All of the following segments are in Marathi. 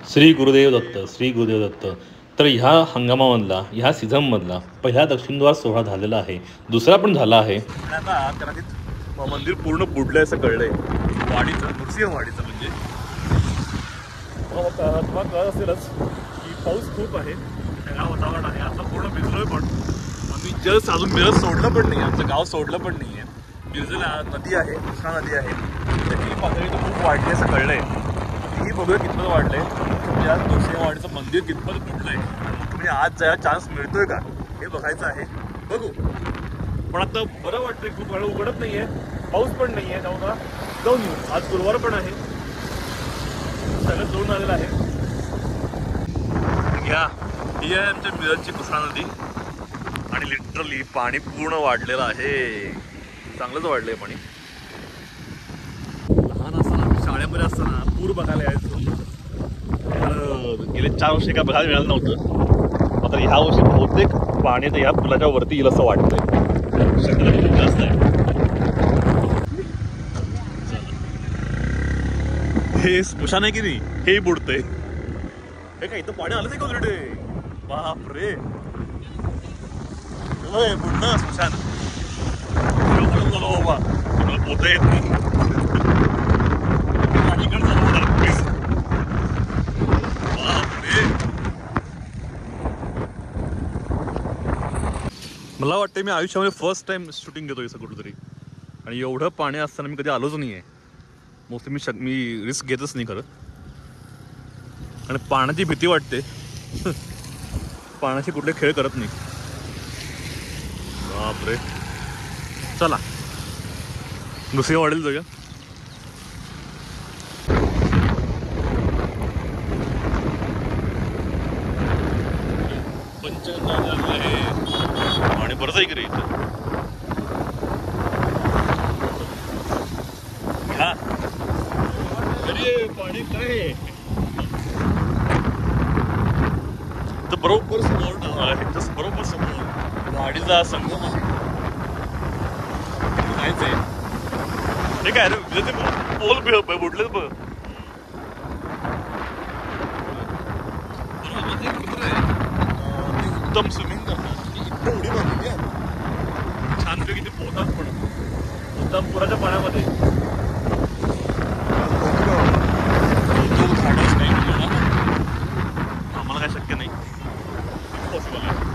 श्री गुरुदेव दत्त, श्री गुरुदेव दत्त. तर ह्या हंगामामधला, ह्या सीझनमधला पहिला दक्षिणद्वार सोहळा झालेला आहे. दुसरा पण झाला आहे. आता कदाचित मंदिर पूर्ण बुडलंय असं कळलंय. वाडीचं, नृसिंहवाडीचं म्हणजे तुम्हाला कळत असेलच की पाऊस खूप आहे, ढगाळ वातावरण आहे. आता पूर्ण भिजलोय पण आम्ही जस्ट अजून मिरज सोडलं पण नाही, आमचं गाव सोडलं पण नाही आहे. मिरजला नदी आहे, कृष्णा नदी आहे, त्याची पातळी तर खूप वाढली असं कळलंय. ही बघूया कितपत वाढलंय, म्हणजे आज नृसिंहवाडीचं मंदिर कितपत बुडलंय. म्हणजे आज जायला चान्स मिळतोय का हे बघायचं आहे. बघू. पण आता बरं वाटतंय, खूप वेळ उघडत नाहीये, पाऊस पण नाहीये. त्यामुळे जाऊन येऊ. आज गुरुवार पण आहे, सगळं जाऊन आलेलं आहे. घ्या, ही आहे आमच्या मिरजची कृष्णा नदी आणि लिटरली पाणी पूर्ण वाढलेलं आहे. चांगलंच वाढलंय पाणी. लहान असताना शाळेमध्ये असताना पूर बघायला यायचो. गेले 4 वर्षे काय बघायला मिळालं नव्हतं. मात्र ह्या वर्षी बहुतेक पाणी तर ह्या पुलाच्या वरती येईल असं वाटतंय. शक्यता खूप जास्त आहे. हे स्मशान आहे की नाही, हे बुडतंय. हे काय इथं पाणी आलंच आहे का ऑलरेडी? बापरे, बुडलं स्मशान. झालो बाबा, तुम्हाला पोहता येत नाही. मला वाटतं मी आयुष्यामध्ये फर्स्ट टाइम शूटिंग घेतो असं कुठं तरी, आणि एवढं पाणी असताना मी कधी आलोच नाही आहे. मोस्टली मी रिस्क घेतच नाही खरं, आणि पाण्याची भीती वाटते. पाण्याचे कुठले खेळ करत नाही. बापरे, चला नृसिंहवाडीला जाऊया. पंचगंगा आहे आणि बरंच आहे की रे इथं. हा अरे पाणी काय तर बरोबर समोर आहे, तसं बरोबर समोर वाडीचा संगम आहे. कायच आहे हे काय रे, ते पोल बुडलेच बघ. उत्तम स्विमिंग करतात, इतकं उडी मारली छानपैकी ते पोहतात पण उत्तम पुराच्या पाण्यामध्ये. झाडच नाही आम्हाला काय शक्य नाही, पॉसिबल आहे.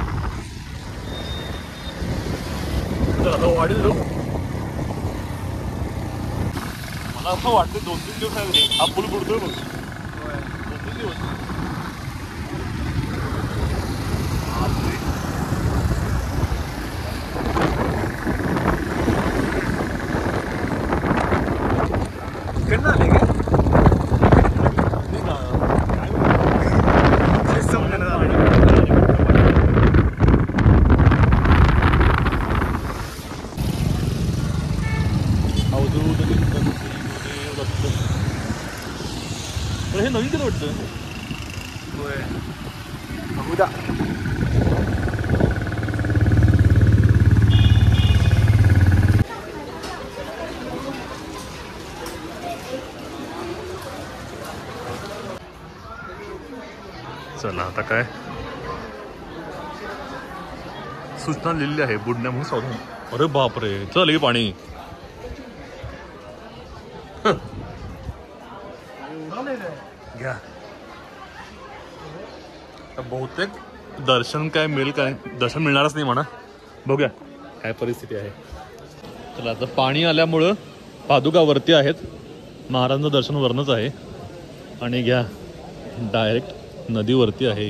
तर आता वाढील जाऊ. मला असं वाटतं 2-3 दिवस आहे हा पूल बुडतोय बघ. 2-3 दिवस. हे नवीन किती वाटतं. चला आता काय सूचना लिहिली आहे, बुडण्या म्हणून सावधान. अरे बापरे, चल हे पाणी. घ्या, बहुतेक दर्शन काय मिळेल, काय दर्शन मिळणारच नाही म्हणा. बघूया काय परिस्थिती आहे. चला आता पाणी आल्यामुळं पादुका वरती आहेत, महाराजांचं दर्शन वरनच आहे. आणि घ्या डायरेक्ट नदीवरती आहे.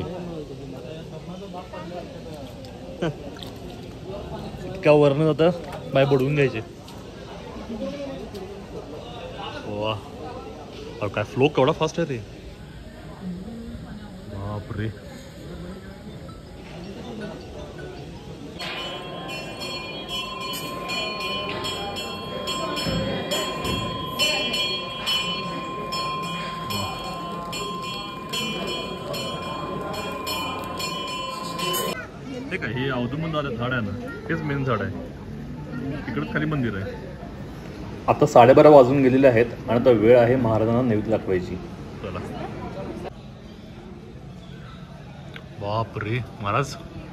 इतक्या वरनं आता बाय बुडवून घ्यायचे. वा, काय फ्लो केवढा फास्ट आहे रे. बापरे, हे काय हे अवधूमन झाड आहे ना, हेच मेन झाड आहे. तिकडच खाली मंदिर आहे. आता 12:30 वाजून गेलेले आहेत आणि आता वेळ आहे महाराजांना नैवेद्य दाखवायची. चला बाप रे महाराज,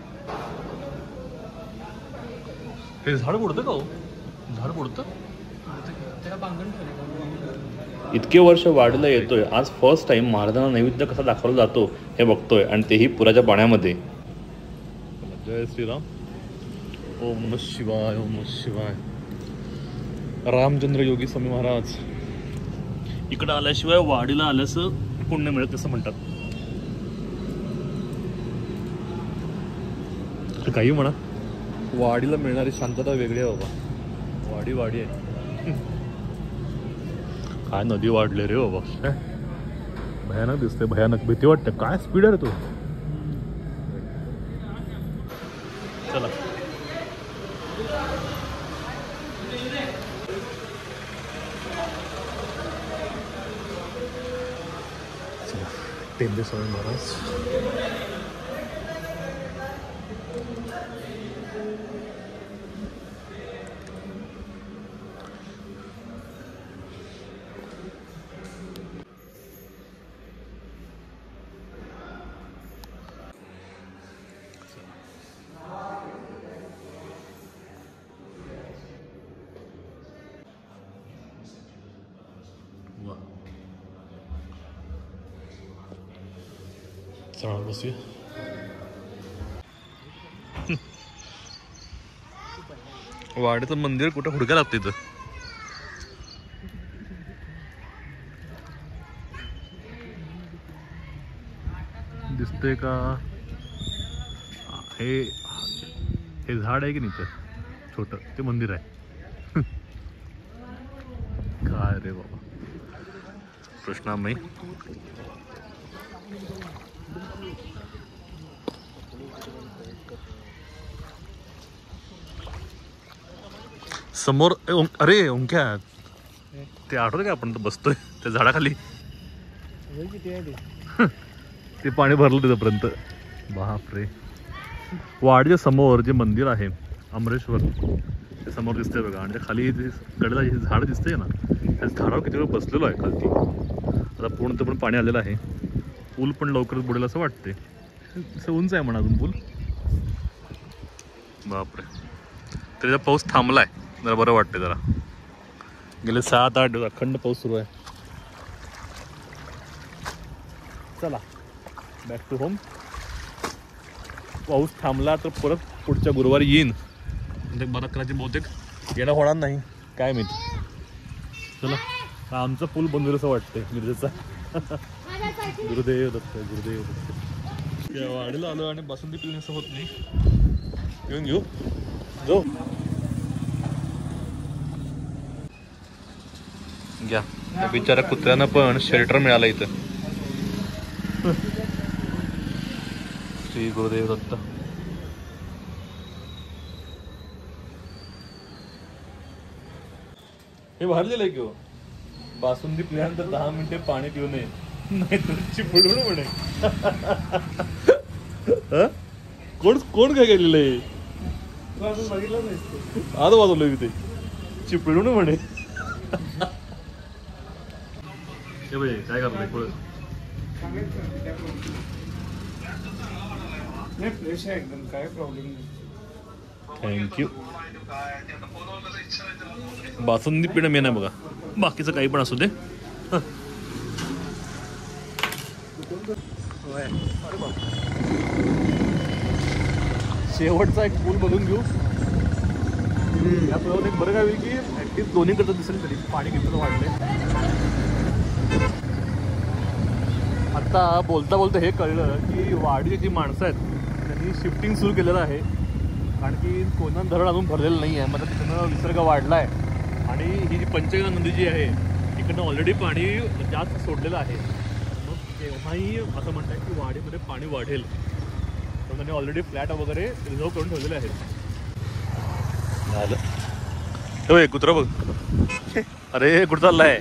हे झाड बुडतं का हो? झाड बुडतं? इतके वर्ष वाढीला येतोय, आज फर्स्ट टाइम महाराजांना नैवेद्य कसा दाखवला जातो हे बघतोय, आणि तेही पुराच्या पाण्यामध्ये. जय श्रीराम. ओम नमः शिवाय, ओम नमः शिवाय. रामचंद्र योगी स्वामी महाराज. इकडं आल्याशिवाय वाडीला आल्याचं पुण्य मिळत असं म्हणतात. काही म्हणा, वाडीला मिळणारी शांतता वेगळी आहे बाबा. वाडी वाडी आहे. काय नदी वाढले रे बाबा, भयानक दिसते, भयानक भीती वाटते. काय स्पीड आहे रे तो. चला टेंबे स्वामी महाराज. चला बसूया. वाडीचं मंदिर कुठं हुडक्या लागतं इथं. दिसतंय का? हे झाड आहे की नाही, छोटं ते मंदिर आहे. काय रे बाबा, कृष्णामाई. समोर अरे ओंक्या, ते आठवतं का आपण बसतोय त्या झाडाखाली, ते पाणी भरलं तिथपर्यंत. बापरे. वाडीच्या समोर जे मंदिर आहे अमरेश्वर, ते समोर दिसतंय बघा, आणि त्या खाली जे कडेला जे झाड दिसतंय ना, त्या झाडावर किती वेळ बसलेलो आहे खालती. आता पूर्ण पण पाणी आलेलं आहे. पूल पण लवकरच बुडेल असं वाटते. तसं उंच आहे म्हणा अजून पूल. बापरे. त्याचा पाऊस थांबलाय, जरा बरं वाटते. जरा गेले 7-8 दिवस अखंड पाऊस सुरू आहे. चला बॅक टू होम. पाऊस थांबला तर परत पुढच्या गुरुवारी येईन. बरं करायची बहुतेक येणं होणार नाही, काय माहिती. चला आमचा पूल बंद असं वाटतंय मिरजेचा. गुरुदेव दत्त, गुरुदेव दत्त. वाडीला आलो आणि बासुंदी पिण्याचं होत नाही. येऊन घेऊ जाऊ घ्या. त्या बिचारा कुत्र्यांना पण शेल्टर मिळालं इथं. श्री गुरुदेव दत्त. हे भरलेलं आहे किंवा बासुंदी पिल्यानंतर 10 मिनिटे पाणी पिऊ नये, नाही तर चिपळून म्हणे. कोण काय केलेलं आहे? आज वाजवलं मी ते चिपळून म्हणे. काय करतोय पुढे? फ्रेश आहे एकदम, काय प्रॉब्लेम नाही. थँक्यू. बासुंदी पिणं मेन आहे बघा, बाकीचं काही पण असू दे. शेवटचा एक पूल बघून घेऊ. या पुलावर एक बरं काय होईल की ऍटलीस्ट दोन्ही करता दिसेल तरी पाणी किती वाढलंय. आता बोलता बोलता हे कळलं की वाडीची जी माणसं आहेत त्यांनी शिफ्टिंग सुरू केलेलं आहे. कारण की कोयना धरण अजून भरलेलं नाही आहे, म्हणजे तिथं विसर्ग वाढला आहे. आणि ही जी पंचगंगा नदी जी आहे इकडनं ऑलरेडी पाणी जास्त सोडलेलं आहे. मग तेव्हाही असं म्हणतात की वाडीमध्ये पाणी वाढेल, तर त्यांनी ऑलरेडी फ्लॅट वगैरे रिझर्व करून ठेवलेले आहेत. झालं हे कुत्रा बघ. अरे कुठं चाललाय?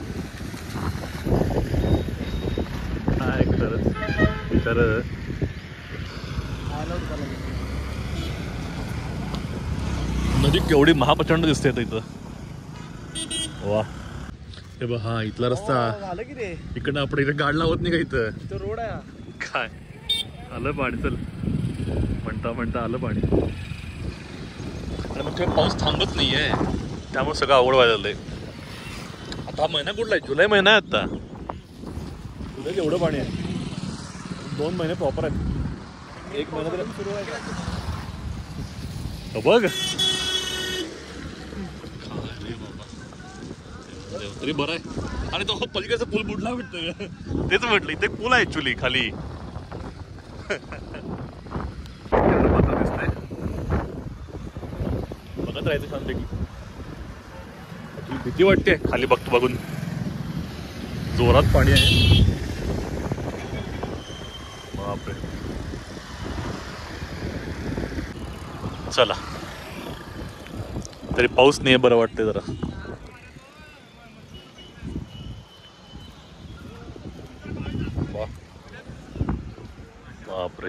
तर नदी केवढी महाप्रचंड दिसते इथं. वा हे बघ, हा इथला रस्ता. इकडनं आपण इथे गाड लावत नाही का? इथं रोड आहे काय आलं पाणी. चल म्हणता म्हणता आलं पाणी. आणि मग पाऊस थांबत नाही आहे, त्यामुळे सगळं अवघड व्हायला लागलंय. आता हा महिना कुठला आहे? जुलै महिना आहे आता. जुलैत एवढं पाणी आहे. 2 महिने प्रॉपर आहेत. 1 महिना तरी सुरू आहे. बघ तरी बरं आहे. आणि तो पलीकडचा पूल बुडला वाटतं. तेच म्हटलं, इथे पूल आहे ऍक्च्युली खाली. दिसतंय बघत राहायचं छानपैकी. भीती वाटते खाली बघतो बघून. जोरात पाणी आहे. बापरे. चला तरी पाऊस नाही, बरं वाटतंय जरा. बापरे.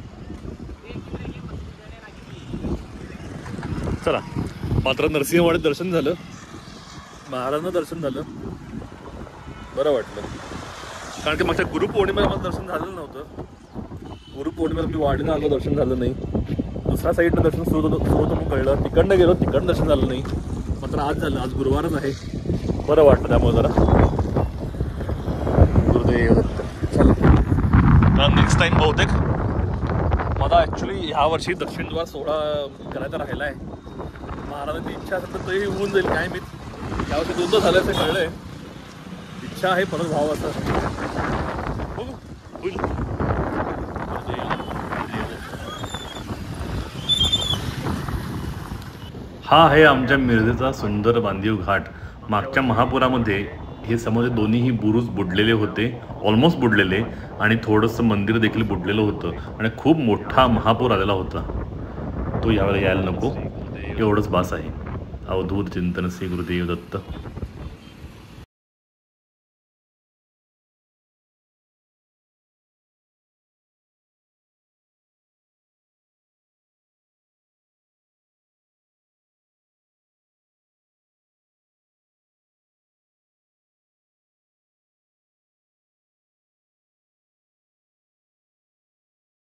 चला मात्र नरसिंहवाडीत दर्शन झालं, महाराजांना दर्शन झालं, बरं वाटलं. कारण की मागच्या गुरुपौर्णिमेला मला दर्शन झालेलं नव्हतं. गुरुपौर्णिमेला मी वाडीला आलो, दर्शन झालं नाही. दुसऱ्या साईडनं दर्शन सुरू होतं मग कळलं. तिकडनं गेलो, तिकडनं दर्शन झालं नाही. मात्र आज झालं. आज गुरुवारच आहे, बरं वाटलं त्यामुळे जरा. गुरुदेव दत्त. चला नेक्स्ट टाइम बहुतेक मला ॲक्च्युली ह्या वर्षी दक्षिणद्वार सोहळा करायचा राहिला आहे. महाराजांची इच्छा असेल तर तरी होऊन जाईल. काय मी यावर्षी 2दा झालं असं कळलं आहे. इच्छा आहे परत व्हावं असं. होईल. हा आहे आमच्या मिरजेचा सुंदर बांधीव घाट. मागच्या महापुरामध्ये हे समोर दोन्हीही बुरुज बुडलेले होते, ऑलमोस्ट बुडलेले. आणि थोडंसं मंदिर देखील बुडलेलं होतं. आणि खूप मोठा महापूर आलेला होता. तो यावेळेला यायला नको, एवढंच बास आहे. अवधूत चिंतन श्री गुरुदेव दत्त.